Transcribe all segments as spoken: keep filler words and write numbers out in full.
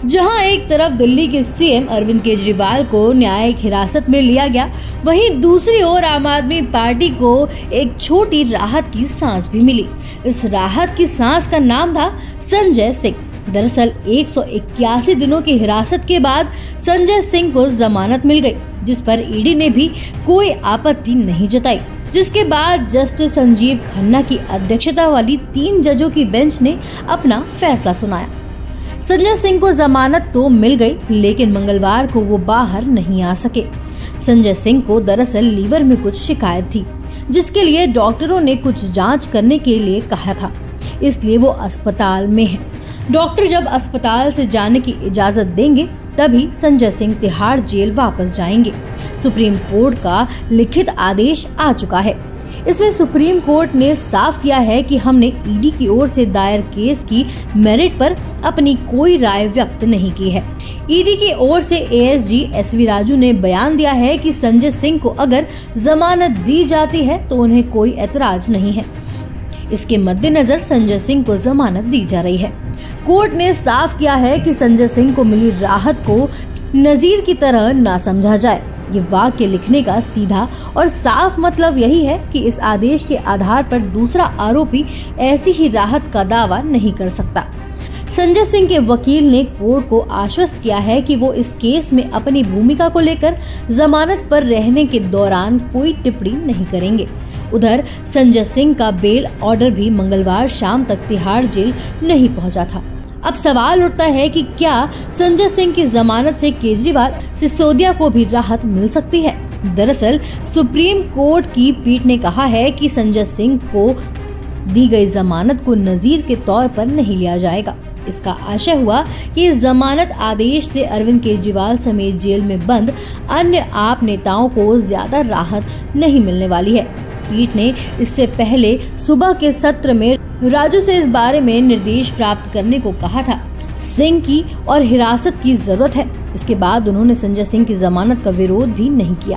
जहां एक तरफ दिल्ली के सीएम अरविंद केजरीवाल को न्यायिक हिरासत में लिया गया, वहीं दूसरी ओर आम आदमी पार्टी को एक छोटी राहत की सांस भी मिली। इस राहत की सांस का नाम था संजय सिंह। दरअसल एक सौ इक्यासी दिनों की हिरासत के बाद संजय सिंह को जमानत मिल गई, जिस पर ईडी ने भी कोई आपत्ति नहीं जताई। जिसके बाद जस्टिस संजीव खन्ना की अध्यक्षता वाली तीन जजों की बेंच ने अपना फैसला सुनाया। संजय सिंह को जमानत तो मिल गई, लेकिन मंगलवार को वो बाहर नहीं आ सके। संजय सिंह को दरअसल लीवर में कुछ शिकायत थी, जिसके लिए डॉक्टरों ने कुछ जांच करने के लिए कहा था, इसलिए वो अस्पताल में है। डॉक्टर जब अस्पताल से जाने की इजाजत देंगे, तभी संजय सिंह तिहाड़ जेल वापस जाएंगे। सुप्रीम कोर्ट का लिखित आदेश आ चुका है। इसमें सुप्रीम कोर्ट ने साफ किया है कि हमने ईडी की ओर से दायर केस की मेरिट पर अपनी कोई राय व्यक्त नहीं की है। ईडी की ओर से एएसजी एसवी राजू ने बयान दिया है कि संजय सिंह को अगर जमानत दी जाती है तो उन्हें कोई ऐतराज नहीं है। इसके मद्देनजर संजय सिंह को जमानत दी जा रही है। कोर्ट ने साफ किया है कि संजय सिंह को मिली राहत को नजीर की तरह ना समझा जाए। ये वाक्य लिखने का सीधा और साफ मतलब यही है कि इस आदेश के आधार पर दूसरा आरोपी ऐसी ही राहत का दावा नहीं कर सकता। संजय सिंह के वकील ने कोर्ट को आश्वस्त किया है कि वो इस केस में अपनी भूमिका को लेकर जमानत पर रहने के दौरान कोई टिप्पणी नहीं करेंगे। उधर संजय सिंह का बेल ऑर्डर भी मंगलवार शाम तक तिहाड़ जेल नहीं पहुंचा था। अब सवाल उठता है कि क्या संजय सिंह की जमानत से केजरीवाल सिसोदिया को भी राहत मिल सकती है। दरअसल सुप्रीम कोर्ट की पीठ ने कहा है कि संजय सिंह को दी गई जमानत को नजीर के तौर पर नहीं लिया जाएगा। इसका आशय हुआ कि जमानत आदेश से अरविंद केजरीवाल समेत जेल में बंद अन्य आप नेताओं को ज्यादा राहत नहीं मिलने वाली है। पीठ ने इससे पहले सुबह के सत्र में राजू से इस बारे में निर्देश प्राप्त करने को कहा था। सिंह की और हिरासत की जरूरत है। इसके बाद उन्होंने संजय सिंह की जमानत का विरोध भी नहीं किया।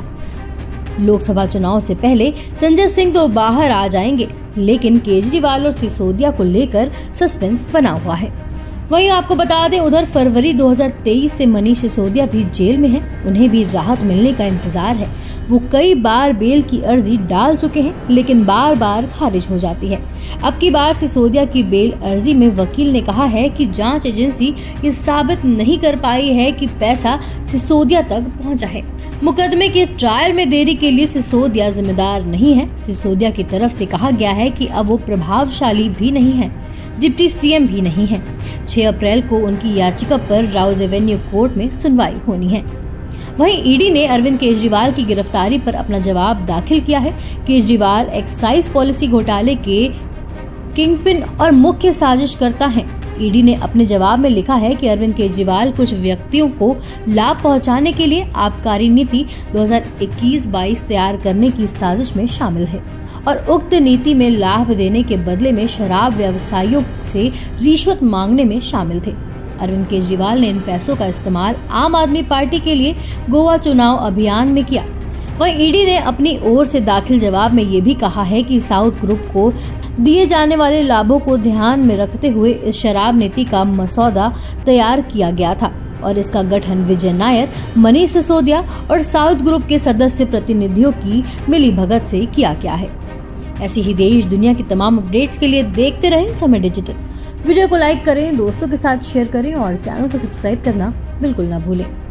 लोकसभा चुनाव से पहले संजय सिंह तो बाहर आ जाएंगे, लेकिन केजरीवाल और सिसोदिया को लेकर सस्पेंस बना हुआ है। वहीं आपको बता दें, उधर फरवरी दो हज़ार तेईस से मनीष सिसोदिया भी जेल में हैं। उन्हें भी राहत मिलने का इंतजार है। वो कई बार बेल की अर्जी डाल चुके हैं, लेकिन बार बार खारिज हो जाती है। अब की बार सिसोदिया की बेल अर्जी में वकील ने कहा है कि जांच एजेंसी ये साबित नहीं कर पाई है कि पैसा सिसोदिया तक पहुंचा है। मुकदमे के ट्रायल में देरी के लिए सिसोदिया जिम्मेदार नहीं है। सिसोदिया की तरफ से कहा गया है कि अब वो प्रभावशाली भी नहीं है, डिप्टी सीएम भी नहीं है। छह अप्रैल को उनकी याचिका पर राउज एवेन्यू कोर्ट में सुनवाई होनी है। वहीं ईडी ने अरविंद केजरीवाल की गिरफ्तारी पर अपना जवाब दाखिल किया है। केजरीवाल एक्साइज पॉलिसी घोटाले के किंगपिन और मुख्य साजिशकर्ता हैं। ईडी ने अपने जवाब में लिखा है कि अरविंद केजरीवाल कुछ व्यक्तियों को लाभ पहुंचाने के लिए आबकारी नीति दो हज़ार इक्कीस बाईस तैयार करने की साजिश में शामिल है और उक्त नीति में लाभ देने के बदले में शराब व्यवसायियों से रिश्वत मांगने में शामिल थे। अरविंद केजरीवाल ने इन पैसों का इस्तेमाल आम आदमी पार्टी के लिए गोवा चुनाव अभियान में किया। वहीं ईडी ने अपनी ओर से दाखिल जवाब में ये भी कहा है कि साउथ ग्रुप को दिए जाने वाले लाभों को ध्यान में रखते हुए इस शराब नीति का मसौदा तैयार किया गया था और इसका गठन विजय नायर, मनीष सिसोदिया और साउथ ग्रुप के सदस्य प्रतिनिधियों की मिलीभगत से किया गया है। ऐसी ही देश दुनिया की तमाम अपडेट्स के लिए देखते रहें समय डिजिटल। वीडियो को लाइक करें, दोस्तों के साथ शेयर करें और चैनल को सब्सक्राइब करना बिल्कुल ना भूलें।